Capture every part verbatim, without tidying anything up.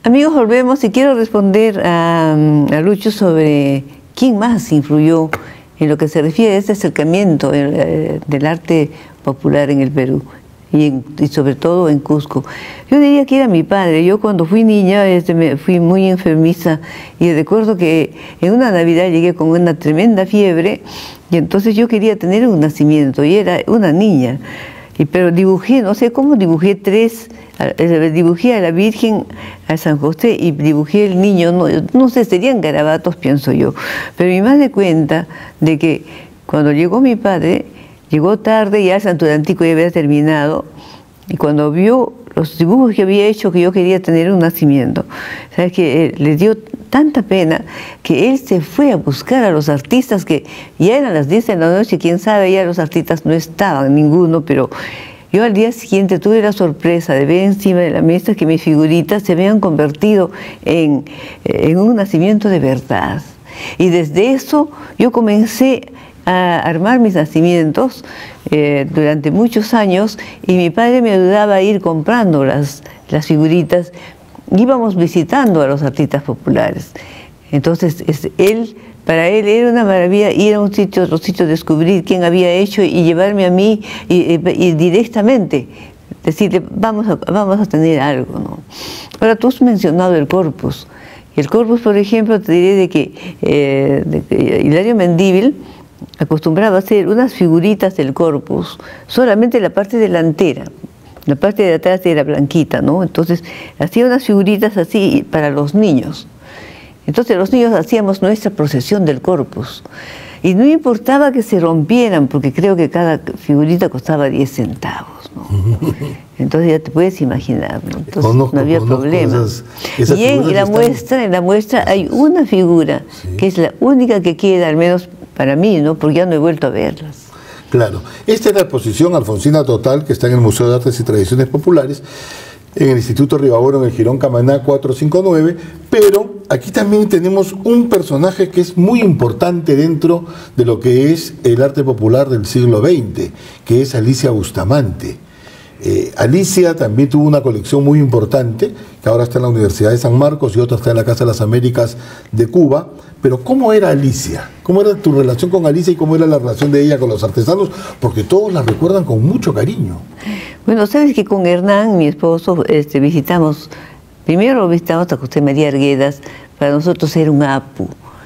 Amigos, volvemos y quiero responder a, a Lucho sobre quién más influyó en lo que se refiere a este acercamiento eh, del arte popular en el Perú y, en, y sobre todo en Cusco. Yo diría que era mi padre. Yo cuando fui niña este, me fui muy enfermiza y recuerdo que en una Navidad llegué con una tremenda fiebre y entonces yo quería tener un nacimiento y era una niña. Y, pero dibujé, no sé cómo dibujé tres, dibujé a la Virgen, a San José y dibujé el niño, no, no sé, serían garabatos, pienso yo. Pero mi madre cuenta de que cuando llegó mi padre, llegó tarde, ya el santuario antiguo ya había terminado, y cuando vio los dibujos que había hecho, que yo quería tener un nacimiento, ¿sabes que eh, le dio tanta pena que él se fue a buscar a los artistas que ya eran las diez de la noche, quién sabe, ya los artistas no estaban, ninguno, pero yo al día siguiente tuve la sorpresa de ver encima de la mesa que mis figuritas se habían convertido en, en un nacimiento de verdad. Y desde eso yo comencé a armar mis nacimientos eh, durante muchos años y mi padre me ayudaba a ir comprando las, las figuritas. Íbamos visitando a los artistas populares. Entonces, es, él, para él era una maravilla ir a un sitio, otro sitio, descubrir quién había hecho y llevarme a mí y, y, y directamente decirle, vamos a, vamos a tener algo, ¿no? Ahora, tú has mencionado el corpus. Y el corpus, por ejemplo, te diré de que, eh, de que Hilario Mendívil acostumbraba a hacer unas figuritas del corpus, solamente la parte delantera. La parte de atrás era blanquita, ¿no? Entonces, hacía unas figuritas así para los niños. Entonces, los niños hacíamos nuestra procesión del corpus. Y no importaba que se rompieran, porque creo que cada figurita costaba diez centavos, ¿no? Entonces, ya te puedes imaginar, ¿no? Entonces, conozco, no había problema. Esas, esas y en la, muestra, en la muestra hay una figura, sí, que es la única que queda, al menos para mí, ¿no? Porque ya no he vuelto a verlas. Claro, esta es la exposición Alfonsina Total, que está en el Museo de Artes y Tradiciones Populares, en el Instituto Ribaboro, en el Jirón Camaná cuatrocientos cincuenta y nueve, pero aquí también tenemos un personaje que es muy importante dentro de lo que es el arte popular del siglo veinte, que es Alicia Bustamante. Eh, Alicia también tuvo una colección muy importante, que ahora está en la Universidad de San Marcos y otra está en la Casa de las Américas de Cuba. Pero ¿cómo era Alicia? ¿Cómo era tu relación con Alicia y cómo era la relación de ella con los artesanos? Porque todos la recuerdan con mucho cariño. Bueno, sabes que con Hernán, mi esposo, este, visitamos, primero visitamos a José María Arguedas, para nosotros era un apu.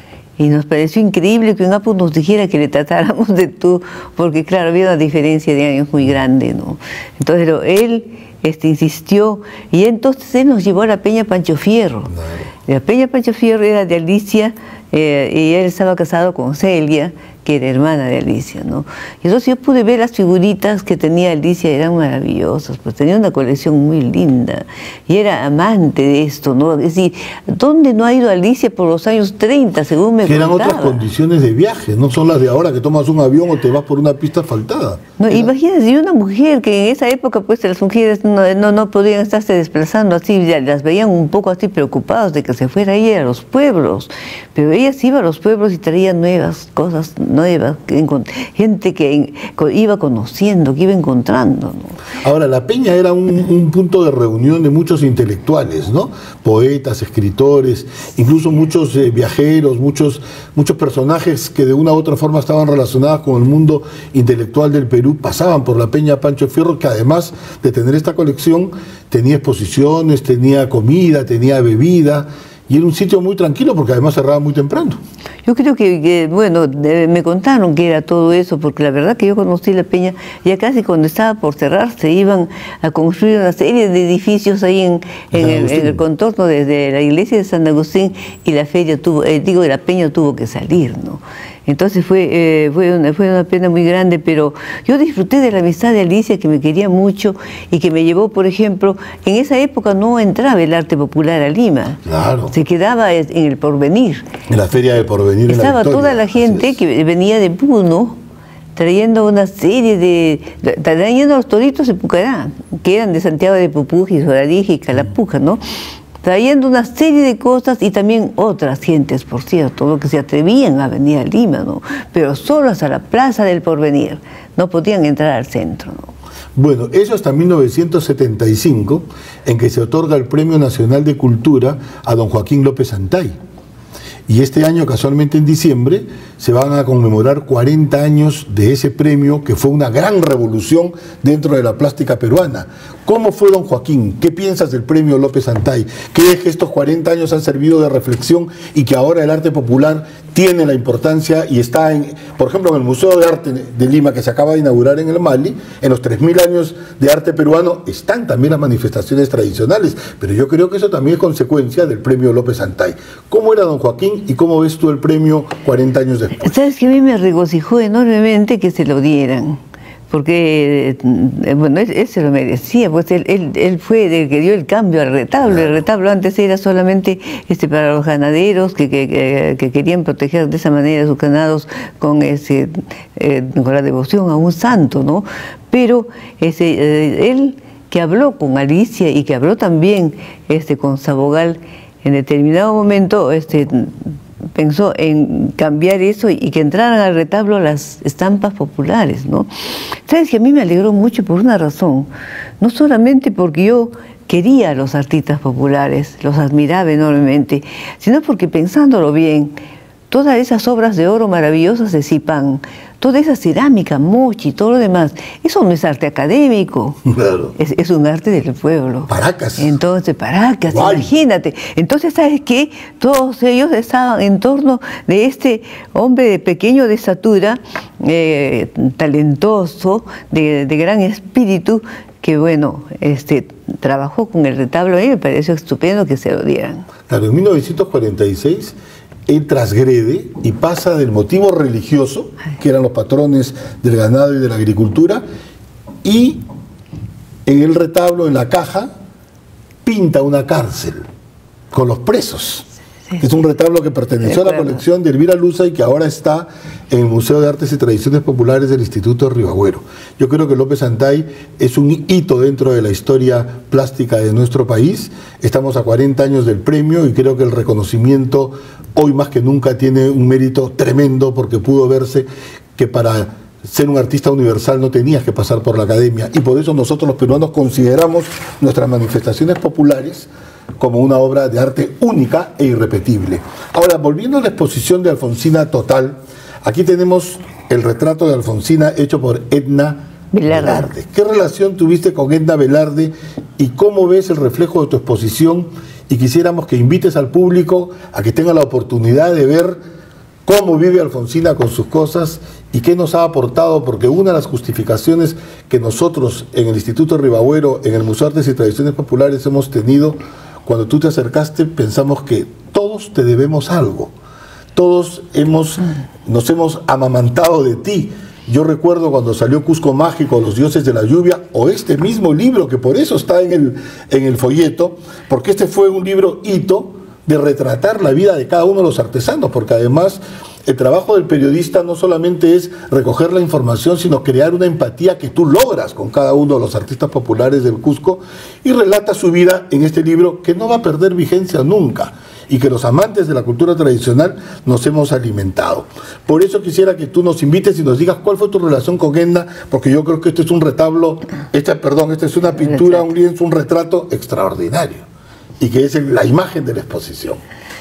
Y nos pareció increíble que un apu nos dijera que le tratáramos de tú, porque claro, había una diferencia de años muy grande, ¿no? Entonces él este, insistió, y entonces él nos llevó a la Peña Pancho Fierro. No. La Peña Pancho Fierro era de Alicia, eh, y él estaba casado con Celia, que era hermana de Alicia, ¿no? Y entonces yo pude ver las figuritas que tenía Alicia, eran maravillosas, pues tenía una colección muy linda, y era amante de esto, ¿no? Es decir, ¿dónde no ha ido Alicia por los años treinta, según me contaba? Que eran otras condiciones de viaje, no son las de ahora, que tomas un avión o te vas por una pista asfaltada. No, imagínate, y una mujer que en esa época, pues las mujeres no, no, no podían estarse desplazando así, ya las veían un poco así preocupadas de que se fuera ella a los pueblos, pero ella se iba a los pueblos y traía nuevas cosas, nuevas, gente que iba conociendo, que iba encontrando, ¿no? Ahora, la Peña era un, un punto de reunión de muchos intelectuales, ¿no? Poetas, escritores, incluso muchos eh, viajeros, muchos, muchos personajes que de una u otra forma estaban relacionados con el mundo intelectual del Perú, pasaban por la Peña Pancho Fierro, que además de tener esta colección, tenía exposiciones, tenía comida, tenía bebida, y era un sitio muy tranquilo porque además cerraba muy temprano. Yo creo que, que bueno, de, me contaron que era todo eso, porque la verdad que yo conocí la Peña, ya casi cuando estaba por cerrar, se iban a construir una serie de edificios ahí en, en, el, en el contorno desde la iglesia de San Agustín, y la feria tuvo, eh, digo, la Peña tuvo que salir, ¿no? Entonces fue, eh, fue, una, fue una pena muy grande, pero yo disfruté de la amistad de Alicia, que me quería mucho y que me llevó, por ejemplo, en esa época no entraba el arte popular a Lima. Claro. Se quedaba en el Porvenir. En la feria de Porvenir. Estaba en la toda la gente que venía de Puno, trayendo una serie de... trayendo los toritos de Pucará, que eran de Santiago de Pupujis, Soradije y Calapuca, ¿no? Trayendo una serie de cosas y también otras gentes, por cierto, ¿no? Que se atrevían a venir a Lima, ¿no? Pero solo hasta la Plaza del Porvenir, no podían entrar al centro, ¿no? Bueno, eso hasta mil novecientos setenta y cinco, en que se otorga el Premio Nacional de Cultura a don Joaquín López Antay. Y este año, casualmente en diciembre, se van a conmemorar cuarenta años de ese premio, que fue una gran revolución dentro de la plástica peruana. ¿Cómo fue don Joaquín? ¿Qué piensas del premio López Antay? ¿Crees que estos cuarenta años han servido de reflexión y que ahora el arte popular tiene la importancia y está, en, por ejemplo, en el Museo de Arte de Lima, que se acaba de inaugurar en el Mali, en los tres mil años de arte peruano, están también las manifestaciones tradicionales? Pero yo creo que eso también es consecuencia del premio López Antay. ¿Cómo era don Joaquín y cómo ves tú el premio cuarenta años después? Sabes que a mí me regocijó enormemente que se lo dieran, porque, bueno, él, él se lo merecía, pues él, él, él fue el que dio el cambio al retablo. El retablo antes era solamente este, para los ganaderos que, que, que, que querían proteger de esa manera sus ganados con, ese, eh, con la devoción a un santo, ¿no? Pero ese, eh, él que habló con Alicia y que habló también este, con Sabogal, en determinado momento este, pensó en cambiar eso y que entraran al retablo las estampas populares, ¿no? Sabes que a mí me alegró mucho por una razón, no solamente porque yo quería a los artistas populares, los admiraba enormemente, sino porque, pensándolo bien, todas esas obras de oro maravillosas de Zipán, toda esa cerámica, mochi, todo lo demás, eso no es arte académico, claro. es, es un arte del pueblo. Paracas. Entonces, Paracas, Guay. Imagínate. Entonces, ¿sabes qué? Todos ellos estaban en torno de este hombre de pequeño de estatura, eh, talentoso, de, de gran espíritu, que bueno, este, trabajó con el retablo. A mí me pareció estupendo que se lo dieran. Claro, en mil novecientos cuarenta y seis... él transgrede y pasa del motivo religioso, que eran los patrones del ganado y de la agricultura, y en el retablo, en la caja, pinta una cárcel con los presos. Sí. Es un retablo que perteneció a la colección de Elvira Luza y que ahora está en el Museo de Artes y Tradiciones Populares del Instituto Ribagüero. Yo creo que López Antay es un hito dentro de la historia plástica de nuestro país. Estamos a cuarenta años del premio y creo que el reconocimiento hoy más que nunca tiene un mérito tremendo, porque pudo verse que para ser un artista universal no tenías que pasar por la academia, y por eso nosotros los peruanos consideramos nuestras manifestaciones populares como una obra de arte única e irrepetible. Ahora, volviendo a la exposición de Alfonsina Total, aquí tenemos el retrato de Alfonsina hecho por Edna Velarde. Velarde. ¿Qué relación tuviste con Edna Velarde y cómo ves el reflejo de tu exposición? Y quisiéramos que invites al público a que tenga la oportunidad de ver cómo vive Alfonsina con sus cosas y qué nos ha aportado, porque una de las justificaciones que nosotros en el Instituto Ribagüero, en el Museo de Artes y Tradiciones Populares hemos tenido, cuando tú te acercaste, pensamos que todos te debemos algo, todos hemos, nos hemos amamantado de ti. Yo recuerdo cuando salió Cusco Mágico, Los Dioses de la Lluvia, o este mismo libro, que por eso está en el, en el folleto, porque este fue un libro hito de retratar la vida de cada uno de los artesanos, porque además el trabajo del periodista no solamente es recoger la información, sino crear una empatía que tú logras con cada uno de los artistas populares del Cusco, y relata su vida en este libro que no va a perder vigencia nunca, y que los amantes de la cultura tradicional nos hemos alimentado. Por eso quisiera que tú nos invites y nos digas cuál fue tu relación con Edna, porque yo creo que este es un retablo, esta, perdón, esta es una pintura, un lienzo, un retrato extraordinario, y que es la imagen de la exposición.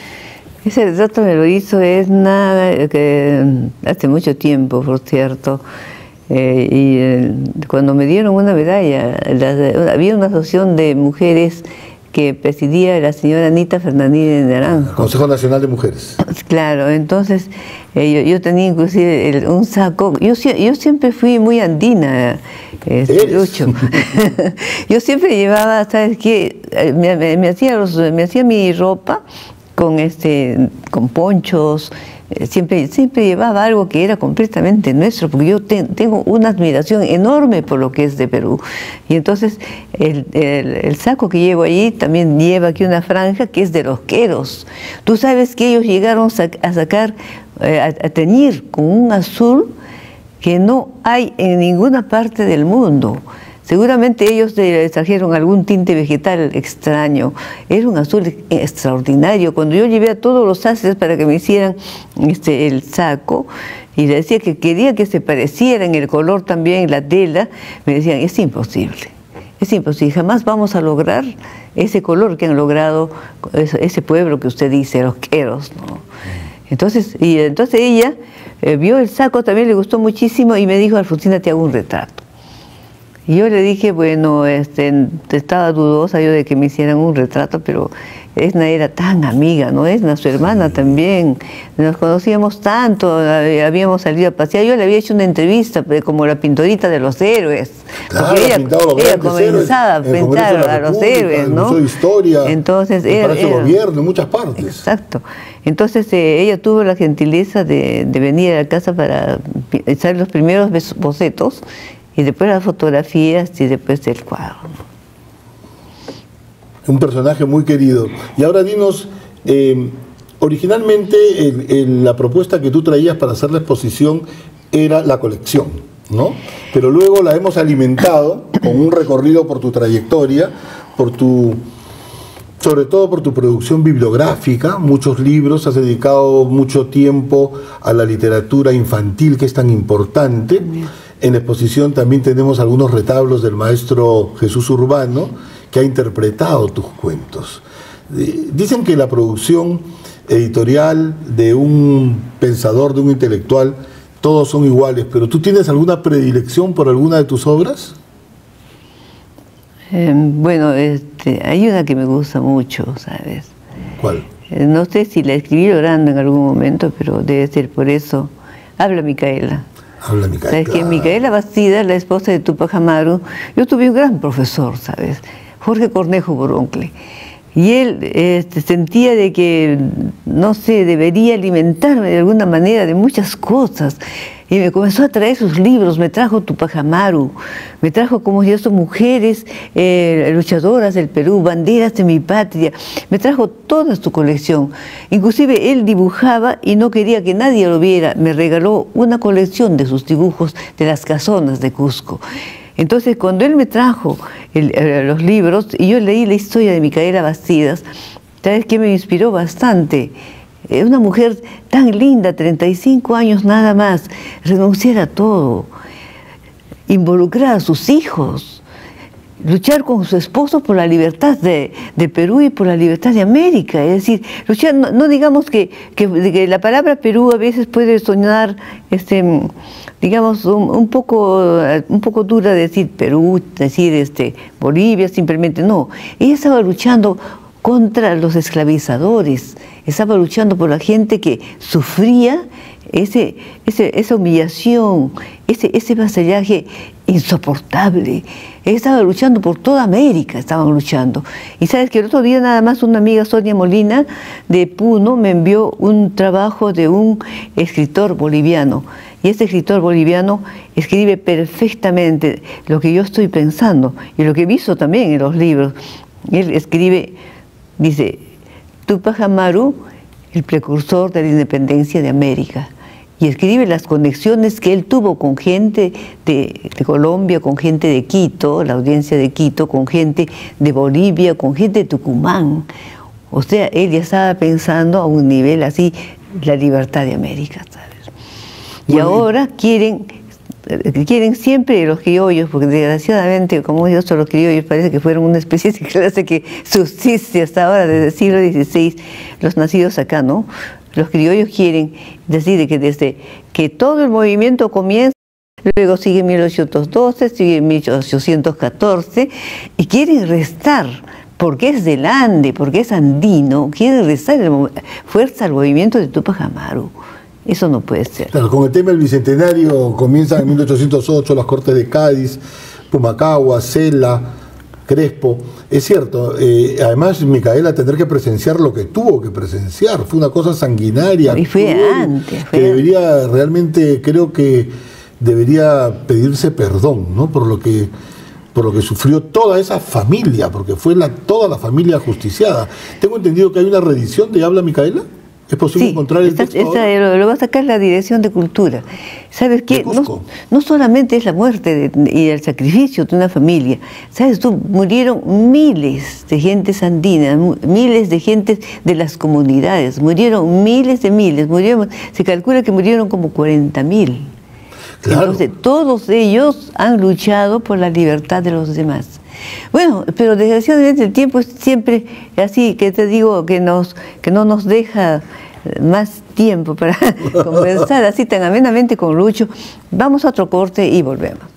Ese retrato me lo hizo Edna que hace mucho tiempo, por cierto. Eh, y eh, cuando me dieron una medalla, la, había una asociación de mujeres que presidía la señora Anita Fernandínez Naranjo. Consejo Nacional de Mujeres. Claro, entonces eh, yo, yo tenía inclusive el, un saco, yo, yo siempre fui muy andina, eh, Lucho. Yo siempre llevaba, ¿sabes qué? Me, me, me, hacía los, me hacía mi ropa con, este, con ponchos. Siempre, siempre llevaba algo que era completamente nuestro, porque yo te, tengo una admiración enorme por lo que es de Perú. Y entonces el, el, el saco que llevo allí también lleva aquí una franja que es de los queros. Tú sabes que ellos llegaron a sacar, eh, a, a teñir con un azul que no hay en ninguna parte del mundo. Seguramente ellos le trajeron algún tinte vegetal extraño. Era un azul extraordinario. Cuando yo llevé a todos los sastres para que me hicieran este, el saco, y le decía que quería que se pareciera en el color también, la tela, me decían, es imposible, es imposible, jamás vamos a lograr ese color que han logrado ese pueblo que usted dice, los queros, ¿no? Entonces, y entonces ella eh, vio el saco, también le gustó muchísimo y me dijo, Alfonsina, te hago un retrato. Y yo le dije, bueno, este, estaba dudosa yo de que me hicieran un retrato, pero Esna era tan amiga, ¿no? Esna, su hermana también, nos conocíamos tanto, habíamos salido a pasear. Yo le había hecho una entrevista como la pintorita de los héroes. Claro, porque ella, ella comenzaba a pintar a los héroes, ¿no? Museo de Historia, entonces, el era, Palacio era, de Gobierno, en muchas partes. Exacto. Entonces eh, ella tuvo la gentileza de, de venir a la casa para hacer los primeros bocetos, y después las fotografías y después el cuadro. Un personaje muy querido. Y ahora dinos, eh, originalmente el, el, la propuesta que tú traías para hacer la exposición era la colección, ¿no? Pero luego la hemos alimentado con un recorrido por tu trayectoria, por tu, sobre todo por tu producción bibliográfica, muchos libros, has dedicado mucho tiempo a la literatura infantil, que es tan importante. En la exposición también tenemos algunos retablos del maestro Jesús Urbano, que ha interpretado tus cuentos. Dicen que la producción editorial de un pensador, de un intelectual, todos son iguales, pero ¿tú tienes alguna predilección por alguna de tus obras? Eh, bueno, este, hay una que me gusta mucho, ¿sabes? ¿Cuál? Eh, no sé si la escribí llorando en algún momento, pero debe ser por eso. Habla Micaela. Habla Micaela. ¿Sabes que Micaela Bastida, la esposa de Tupac Amaru, yo tuve un gran profesor, ¿sabes? Jorge Cornejo Boroncle. Y él este, sentía de que, no sé, debería alimentarme de alguna manera de muchas cosas. Y me comenzó a traer sus libros, me trajo Tupac Amaru, me trajo como si son mujeres eh, luchadoras del Perú, banderas de mi patria, me trajo toda su colección. Inclusive él dibujaba y no quería que nadie lo viera, me regaló una colección de sus dibujos de las casonas de Cusco. Entonces, cuando él me trajo el, el, los libros, y yo leí la historia de Micaela Bastidas, ¿sabes qué? Me inspiró bastante. Una mujer tan linda, treinta y cinco años nada más, renunciar a todo, involucrar a sus hijos, luchar con su esposo por la libertad de, de Perú y por la libertad de América. Es decir, luchar, no, no digamos que, que, que la palabra Perú a veces puede sonar, este, digamos, un, un, poco, un poco dura decir Perú, decir este, Bolivia, simplemente no. Ella estaba luchando contra los esclavizadores, estaba luchando por la gente que sufría ese, ese, esa humillación, ese, ese vasallaje insoportable. Estaba luchando por toda América, estaban luchando. Y sabes que el otro día nada más una amiga, Sonia Molina, de Puno, me envió un trabajo de un escritor boliviano. Y este escritor boliviano escribe perfectamente lo que yo estoy pensando y lo que he visto también en los libros. Él escribe, dice, Tupac Amaru, el precursor de la independencia de América. Y escribe las conexiones que él tuvo con gente de, de Colombia, con gente de Quito, la audiencia de Quito, con gente de Bolivia, con gente de Tucumán. O sea, él ya estaba pensando a un nivel así, la libertad de América, ¿sabes? Y bueno, ahora quieren, quieren siempre los criollos, porque desgraciadamente, como yo soy los criollos, parece que fueron una especie de clase que subsiste hasta ahora, desde el siglo dieciséis, los nacidos acá, ¿no? Los criollos quieren decir que desde que todo el movimiento comienza, luego sigue mil ochocientos doce, sigue mil ochocientos catorce, y quieren restar, porque es del Ande, porque es andino, quieren restar el, fuerza al movimiento de Tupac Amaru. Eso no puede ser. Claro, con el tema del Bicentenario comienzan en mil ochocientos ocho las Cortes de Cádiz, Pumacagua, Cela, Crespo. Es cierto, eh, además Micaela tener que presenciar lo que tuvo que presenciar, fue una cosa sanguinaria. Y fue antes. Fue que debería, realmente creo que debería pedirse perdón, ¿no? Por lo que, por lo que sufrió toda esa familia, porque fue la, toda la familia ajusticiada. Tengo entendido que hay una reedición de Habla Micaela. ¿Es posible sí, encontrar el esta, texto esta, ahora? lo, lo va a sacar la Dirección de Cultura. ¿Sabes qué? No, no solamente es la muerte de, y el sacrificio de una familia. ¿Sabes tú? Murieron miles de gentes andinas, miles de gentes de las comunidades. Murieron miles de miles. Murieron, se calcula que murieron como cuarenta mil. Claro. Entonces, todos ellos han luchado por la libertad de los demás. Bueno, pero desgraciadamente el tiempo es siempre así, que te digo, que, nos, que no nos deja más tiempo para conversar así tan amenamente con Lucho. Vamos a otro corte y volvemos.